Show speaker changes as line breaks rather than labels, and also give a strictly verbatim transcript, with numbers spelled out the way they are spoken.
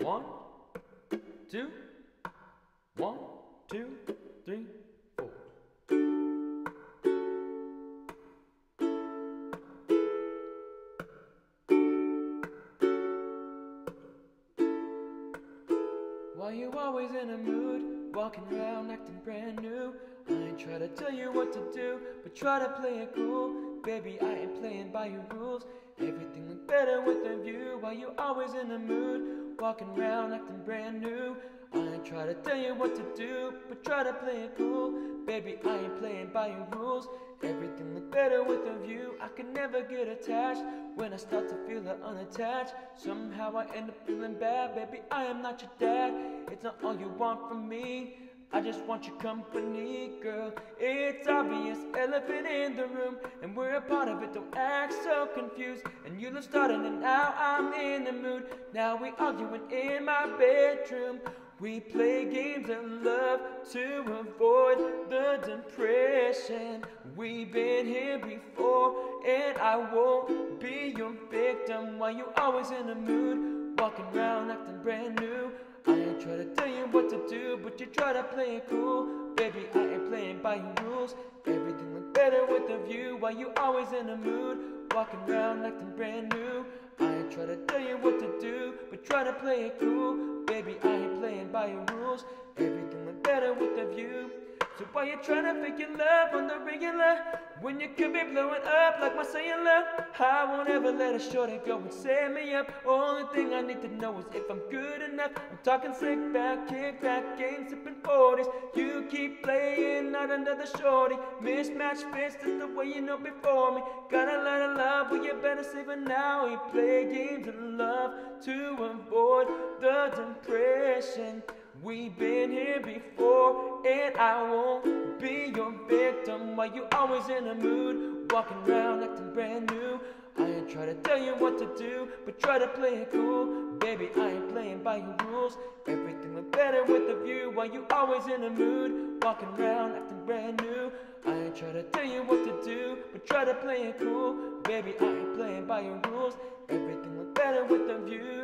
One, two, one, two, three, four. Why you always in a mood, walking around acting brand new? I ain't try to tell you what to do, but try to play it cool. Baby, I ain't playing by your rules. Everything look better with a view. Why you always in a mood, walking around acting brand new? I ain't try to tell you what to do, but try to play it cool. Baby, I ain't playing by your rules. Everything look better with a view. I can never get attached. When I start to feel unattached, somehow I end up feeling bad. Baby, I am not your dad. It's not all you want from me. I just want your company, girl. It's obvious, elephant in the room, and we're a part of it. Don't act so confused. And you love starting, and now I'm in the mood. Now we arguing in my bedroom. We play games of love to avoid the depression. We've been here before, and I won't be your victim. Why you always in the mood, walking around acting brand new? I ain't try to tell you what to do, but you try to play it cool. Baby, I ain't playing by your rules. Everything look better with a view. Why you always in the mood, walking around acting brand new? I ain't try to tell you what to do, but try to play it cool. Baby, I ain't playing by your rules. Everything look better with a view. So why you tryna fake your love on the regular, when you could be blowing up like my cellular? I won't ever let a shorty go and set me up. Only thing I need to know is if I'm good enough. I'm talking slick back, kick back, game sipping forties. You keep playing, not another shorty. Mismatch fits, that's the way you know before me. Got a lot of love, well you better save it now. We play games of love to avoid the depression. We've been here before, and I won't be your victim. Why you always in a mood, walking around acting brand new? I ain't try to tell you what to do, but try to play it cool. Baby, I ain't playing by your rules. Everything look better with a view. Why you always in a mood, walking around acting brand new? I ain't try to tell you what to do, but try to play it cool. Baby, I ain't playing by your rules. Everything look better with a view.